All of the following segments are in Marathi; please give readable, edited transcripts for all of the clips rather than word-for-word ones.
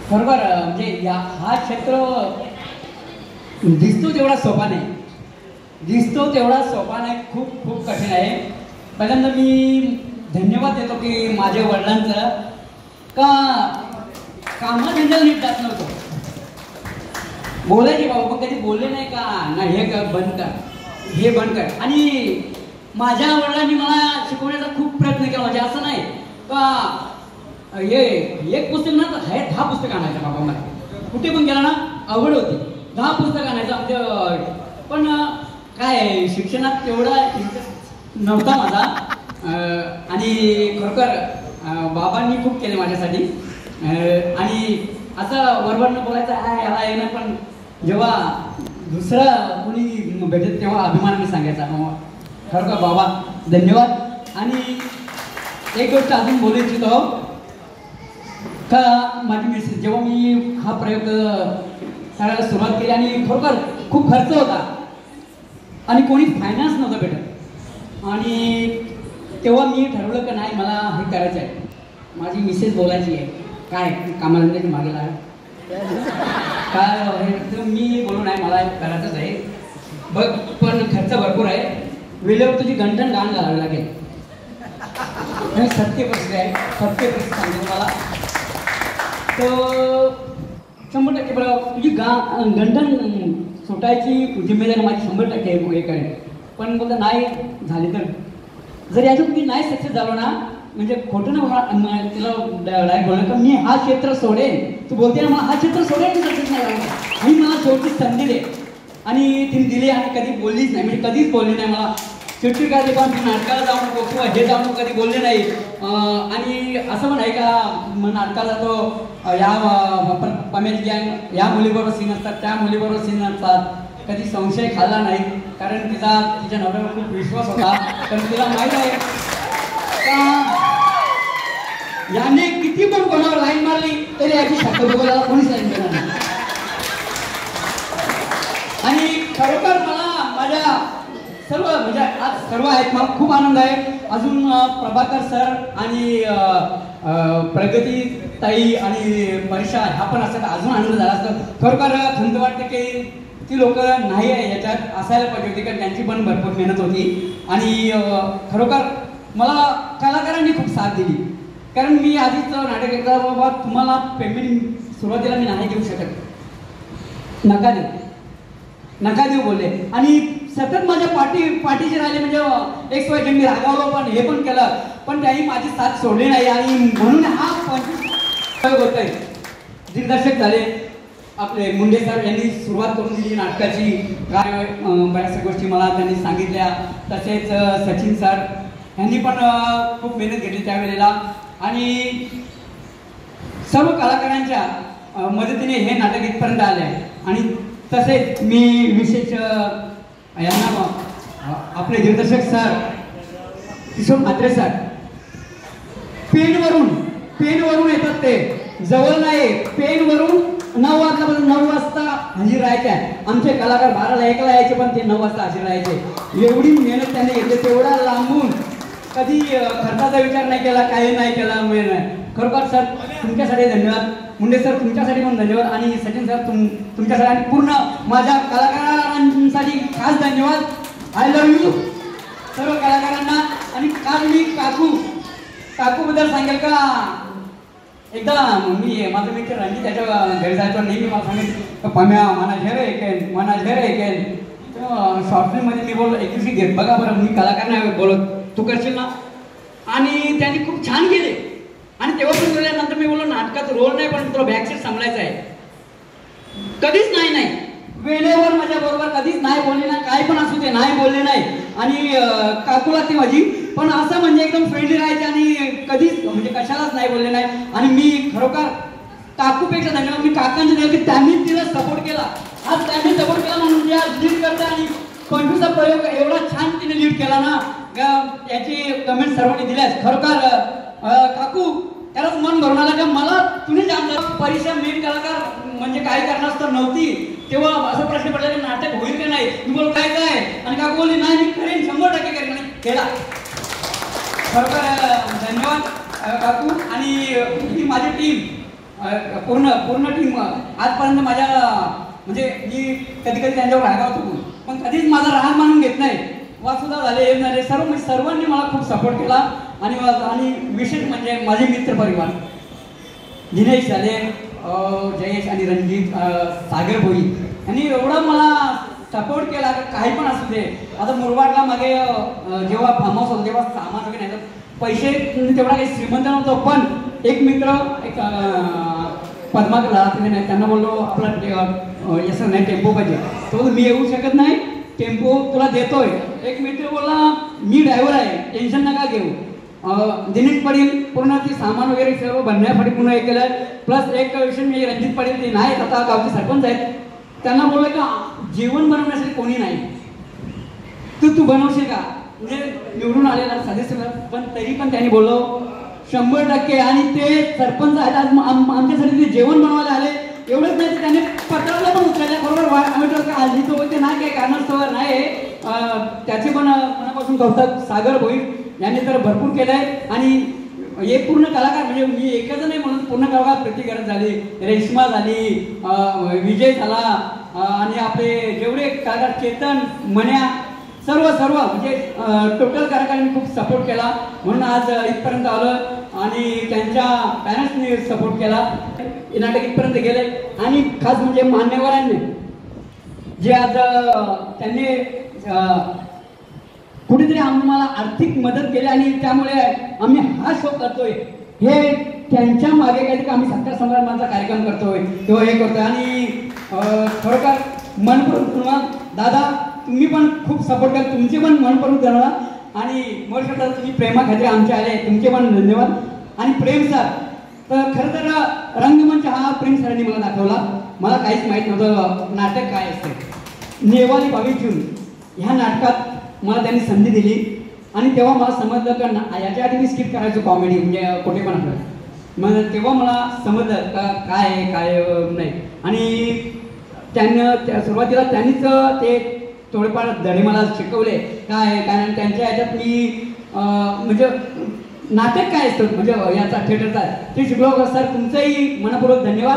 बरोबर. म्हणजे हा क्षेत्र दिसतो तेवढा सोपा नाही, दिसतो तेवढा सोपा नाही, खूप खूप कठीण आहे. पहिल्यांदा मी धन्यवाद देतो की माझ्या वडिलांचं का कामाधंद्याला नीट जात नव्हतं. बोलायचे बाबा पण कधी बोलले नाही का ना हे कर बंद कर, हे बंद कर. आणि माझ्या वडिलांनी मला शिकवण्याचा खूप प्रयत्न केला. म्हणजे असं नाही का हे एक पुस्तक ना हे 10 पुस्तकं आणायचं बाबा. मला कुठे पण गेला ना आवड होती, 10 पुस्तकं आणायचं. म्हणजे पण काय शिक्षणात तेवढा इंटरेस्ट नव्हता माझा. आणि खरोखर बाबांनी खूप केले माझ्यासाठी. आणि असं वरवरनं बोलायचं आहे याला येणं, पण जेव्हा दुसरं कोणी भेटत तेव्हा अभिमानाने सांगायचा खरोखर बाबा धन्यवाद. आणि एक गोष्ट अजून बोलू इच्छितो का माझी मिसेस जेव्हा मी हा प्रयोग करायला सुरुवात केली आणि खरोखर खूप खर्च होता आणि कोणी फायनान्स नव्हतं भेटत, आणि तेव्हा मी ठरवलं की नाही मला हे करायचं आहे. माझी मिसेस बोलायची आहे काय कामाला मागे काय मी बोलू नाही मला करायचंच आहे बघ, पण खर्च भरपूर आहे, वेळेवर तुझी गंठण घाण घालावी लागेल. सत्य परिस्थिती आहे, सत्य परिस्थिती सांगतो मला. तर 100% बरोबर तुझी गंठण सुटायची जिम्मेदारी माझी 100% हे करेल. पण बोलतं नाही झाली तर जर याच्यापैकी नाही सक्सेस झालो ना, म्हणजे खोटं ना तिला डायरेक्ट बोललं का मी हा क्षेत्र सोडेन. तू बोलते ना मला हा क्षेत्र सोडेन, सक्सेस नाही झाला आणि मला शेवटची संधी दे. आणि तिने दिली आणि कधी बोललीच नाही, म्हणजे कधीच बोलली नाही मला चिडचिड काय पण नाटकाला जाऊ नको किंवा हे जाऊ नको कधी बोलले नाही. आणि असं पण आहे का नाटकाला जातो या पमेश गँग या मुलीबरोबर सीन असतात, त्या मुलीबरोबर सीन असतात, कधी संशय खाल्ला नाही कारण तिच्या नवऱ्यावर खूप विश्वास होता. कारण तिला माहीत आहे का याने किती पण कोणावर लाईन मारली तरी याची शक्य बघायला कोणीच लाईन देणार नाही. आणि खरोखर मला माझ्या सर्व म्हणजे आज सर्व आहेत, मला खूप आनंद आहे. अजून प्रभाकर सर आणि प्रगती ताई आणि परीक्षा ह्या पण असतात, अजून आनंद झाला असतं. खरोखर खंत वाटते की ती लोक नाही आहे याच्यात असायला पाहिजे होती, कारण त्यांची पण भरपूर मेहनत होती. आणि खरोखर मला कलाकारांनी खूप साथ दिली, कारण मी आधीच नाटक एकदा बाबा तुम्हाला पेमेंट सुरुवातीला मी नाही देऊ शकत, नका देऊ बोलले. आणि सतत माझ्या पाठीशी राहिले. म्हणजे एक सोय मी रागावलो पण हे पण केलं, पण त्यांनी माझी साथ सोडली नाही. आणि म्हणून हा 25 होत आहे. दिग्दर्शक झाले आपले मुंडे सर, यांनी सुरुवात करून दिली नाटकाची. काय बऱ्याचशा गोष्टी मला त्यांनी सांगितल्या. तसेच सचिन सर यांनी पण खूप मेहनत घेतली त्यावेळेला. आणि सर्व कलाकारांच्या मदतीने हे नाटक इथपर्यंत आले आहे. आणि तसेच मी विशेष यांना आपले दिग्दर्शक सर किशोर म्हात्रे सर पेनवरून येतात, ते जवळ नाही, पेनवरून 9 वाजता हजर राहायचे. आमचे कलाकार 12ला 1ला यायचे, पण ते 9 वाजता हजर राहायचे. एवढी मेहनत त्यांनी घेतली, तेवढा लांबून कधी खर्चाचा विचार नाही केला, काही नाही केला. खरोखर सर तुमच्यासाठी धन्यवाद, मुंडे सर तुमच्यासाठी पण धन्यवाद, आणि सचिन सर तुमच्यासाठी आणि पूर्ण माझ्या कलाकारांसाठी खास धन्यवाद. आय लव्ह यू सर्व कलाकारांना. आणि काल मी काकूबद्दल सांगेल का, एकदा मी माझं मित्र रणजित त्याच्या घरी जायचो, नेहमी मला सांगेल पाम्या मना झेर ऐकेल. शॉर्ट फिल्ममध्ये मी बोललो एक दिवशी घेत बघा बरं, मी कलाकार नाही बोलत, तू करशील ना. आणि त्यांनी खूप छान केले. आणि तेव्हा पण गेल्यानंतर मी बोललो नाटकात रोल नाही, पण तुला बॅकसीट सांभाळायचं आहे. कधीच नाही वेळेवर माझ्या बरोबर कधीच नाही बोलले नाही, काय पण असू दे नाही बोलले नाही. आणि काकूला ती माझी पण असं म्हणजे एकदम फ्रेंडली राहायचे आणि कधीच म्हणजे कशालाच नाही बोलले नाही. आणि मी खरोखर काकूपेक्षा धन्यवाद मी काकांचे देऊ की त्यांनी तिला सपोर्ट केला. आज त्यांनी सपोर्ट केला म्हणून जे आज लीड करते. आणि 25चा प्रयोग एवढा छान तिने लीड केला ना, याची कमेंट सर्वांनी दिल्यास. खरोखर काकू त्यालाच मन भरून आलं का मला तुम्ही जाणता परीक्षा मेन कलाकार म्हणजे काय करणार तर नव्हती, तेव्हा असं प्रश्न पडला की नाटक होईल का नाही. मी बोल काय आणि काकू बोलली नाही मी करेन, 100% करेन. आणि केला. खरोखर धन्यवाद काकू. आणि ही माझी टीम पूर्ण पूर्ण टीम आजपर्यंत माझ्या म्हणजे मी कधी कधी त्यांच्यावर रागावतो पण कधीच माझा राग मानून घेत नाही. वासुदा झाले हे झाले सर्वांनी मला खूप सपोर्ट केला. आणि विशेष म्हणजे माझे मित्र परिवार दिनेश झाले, जयेश आणि रणजित, सागर भोई यांनी एवढा मला सपोर्ट केला काही पण असू दे. आता मुरबाडला मागे जेव्हा फार्म हाऊस होतं तेव्हा सामान वगैरे नाही पैसे तेवढा काही श्रीमंत नव्हतो पण एक मित्र एक पद्माकर राहते नाही त्यांना बोललो आपला असं नाही टेम्पो पाहिजे. तो मी येऊ शकत नाही टेम्पो तुला देतोय. एक मित्र बोलला मी ड्रायव्हर आहे टेन्शन नका घेऊ. दिनेश पाटील पूर्ण ती सामान वगैरे सर्व बनण्यासाठी पूर्ण हे केलं. प्लस एक विषय मी रणजित पाटील ते नाही आता गावचे सरपंच आहेत त्यांना बोललं का जेवण बनवण्यासाठी कोणी नाही तू बनवशील का म्हणजे निवडून आलेला सदस्य पण तरी पण त्यांनी बोललो 100%. आणि ते सरपंच आहेत आज आमच्यासाठी ते जेवण बनवायला आले. एवढंच नाही त्याने पत्राला पण उचलल्या बरोबर आम्ही आधी तो ते नाही काही कारणास्तव नाही त्याचे पण मनापासून कौतुक. सागर भोईर यांनी तर भरपूर केलंय आणि हे पूर्ण कलाकार म्हणजे मी एकच नाही म्हणून पूर्ण कलाकार प्रतिकरण झाली. रेश्मा झाली, विजय झाला आणि आपले जेवढे कलाकार चेतन मन्या सर्व म्हणजे टोटल कलाकारांनी खूप सपोर्ट केला म्हणून आज इथपर्यंत आलं. आणि त्यांच्या पॅरेंट्सनी सपोर्ट केला. हे नाटक इथपर्यंत गेले. आणि खास म्हणजे मान्यवरांनी जे आज त्यांनी कुठेतरी आम्हाला आर्थिक मदत केली आणि त्यामुळे आम्ही हा शो करतोय. हे त्यांच्या मागे काहीतरी आम्ही सत्कार समारंभाचा कार्यक्रम करतोय किंवा हे करतोय. आणि खरोखर मनपूर्वक धन्यवाद दादा. तुम्ही पण खूप सपोर्ट करा तुमचे पण मनपूर्वक धन्यवाद. आणि मोठं तुम्ही प्रेमाखातीर आमचे आले तुमचे पण धन्यवाद. आणि प्रेम सर तर खरं तर रंगमंच हा प्रेम सरांनी मला दाखवला. मला काहीच माहीत नव्हतं नाटक काय असते. नेवाली 22 जून ह्या नाटकात मला त्यांनी संधी दिली आणि तेव्हा मला समजलं का याच्या आधी मी स्किप करायचो कॉमेडी म्हणजे कुठे पण असलं मग तेव्हा मला समजलं का काय काय नाही. आणि सुरुवातीला त्यांनीच ते थोडेफार धडे मला शिकवले काय कारण त्यांच्या ह्याच्यात मी म्हणजे नाटक काय असतं म्हणजे याचा थिएटरचा ते शिकलो. सर तुमचंही मनपूर्वक धन्यवाद.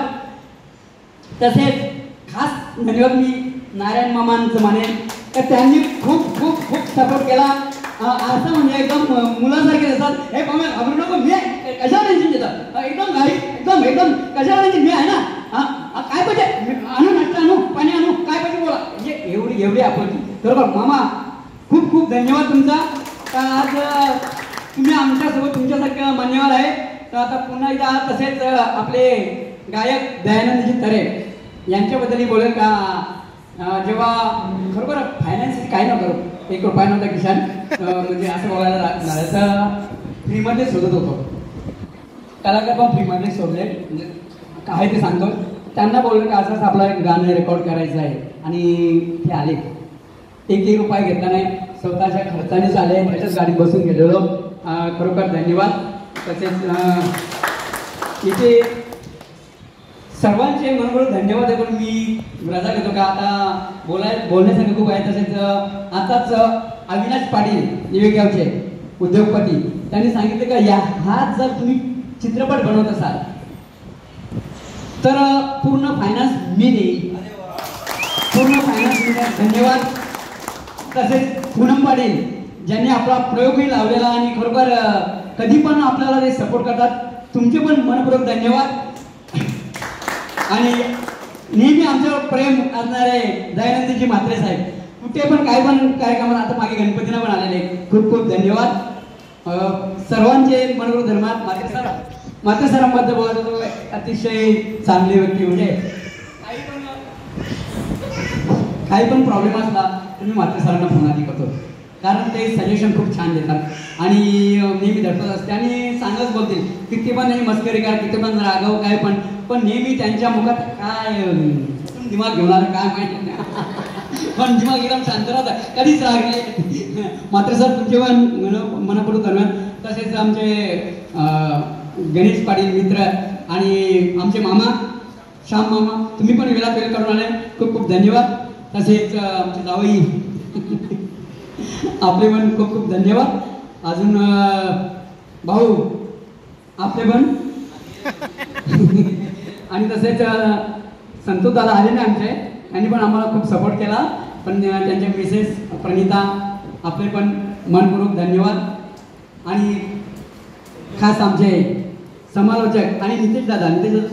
तसेच खास धन्यवाद मी नारायण मामांचं मानेन तर त्यांनी खूप खूप खूप सपोर्ट केला. असं म्हणजे एकदम मुलासारखे असतात हे पाहून घाबरू नको मी कशाला टेन्शन देतात एकदम घाई एकदम एकदम कशाला टेन्शन मी आहे ना काय पाहिजे आणू नाश्ता आणू पाणी आणू काय पाहिजे बोला म्हणजे एवढी आपण बरोबर. मामा खूप खूप धन्यवाद तुमचा. आज तुम्ही आमच्यासोबत तुमच्यासारखं मान्यवर आहे. तर आता पुन्हा एकदा तसेच आपले गायक दयानंदजी तरे यांच्याबद्दलही बोलेल का जेव्हा खरोखर फायनान्स काय नव्हतं 1 रुपया नव्हता किशान म्हणजे असं बोलायला लागतं फ्रीमध्ये शोधत होतो. कलाकार पण फ्रीमध्ये शोधले म्हणजे काय ते सांगतो. त्यांना बोललं का असंच आपलं एक गाणं रेकॉर्ड करायचं आहे आणि ते आले. 1 रुपया घेतला नाही स्वतःच्या खर्चानेच आले त्याच्याच गाडीत बसून गेलेलो. खरोखर धन्यवाद. तसेच इथे सर्वांचे मनपूर्वक धन्यवाद आहे. पण मी रजा घेतो का आता बोलण्यासाठी खूप आहे. तसेच आताच अविनाश पाटील निवेगावचे उद्योगपती त्यांनी सांगितलं का हा जर तुम्ही चित्रपट बनवत असाल तर पूर्ण फायनान्स मी देईल. पूर्ण फायनान्स धन्यवाद. तसेच पूनम पाटील ज्यांनी आपला प्रयोगही लावलेला आणि खरोखर कधी पण आपल्याला ते सपोर्ट करतात तुमचे पण मनपूर्वक धन्यवाद. आणि नेहमी आमच्यावर प्रेम असणारे दयानंदजी म्हात्रे साहेब कुठे पण काय पण कार्यक्रमात आता मागे गणपतीला पण आलेले खूप खूप धन्यवाद. सर्वांचे मनपूर्वक धन्यवाद. म्हात्रे सरांबद्दल बोलत होतो अतिशय चांगली व्यक्ती म्हणजे काही पण प्रॉब्लेम असला तर मी म्हात्रे सरांना फोन आधी करतो कारण ते सजेशन खूप छान देतात आणि नेहमी धडपत असते आणि चांगलंच बोलतील. किती पण नाही मस्करी करा किती पण रागाव काय पण नेहमी त्यांच्या मुखात काय दिमाग घेऊन आलं काय माहिती नाही पण दिमाग एकदम शांत राहतं कधीच राग नाही. मात्र सर तुमचे पण मनपूर्वक धन्यवाद. तसेच आमचे गणेश पाटील मित्र आणि आमचे मामा श्याम मामा तुम्ही पण वेळा वेळ करून आले खूप खूप धन्यवाद. तसेच आमचे जावई आपले पण खूप खूप धन्यवाद. अजून भाऊ आपले पण आणि तसेच संतोष दादा आले नाही आमचे, त्यांनी पण आम्हाला खूप सपोर्ट केला. पण त्यांचे मिसेस प्रणिता आपले पण मनपूर्वक धन्यवाद. आणि खास आमचे समालोचक आणि नितेश दादा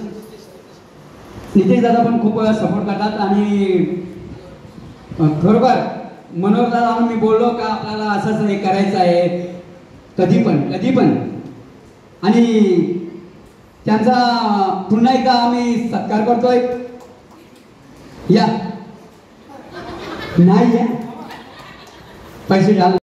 पण खूप सपोर्ट करतात. आणि खरोखर मनोहर दादा मी बोललो का आपल्याला असंच हे करायचं आहे कधी पण आणि त्यांचा पुन्हा एकदा आम्ही सत्कार करतोय. या नाही या पैसे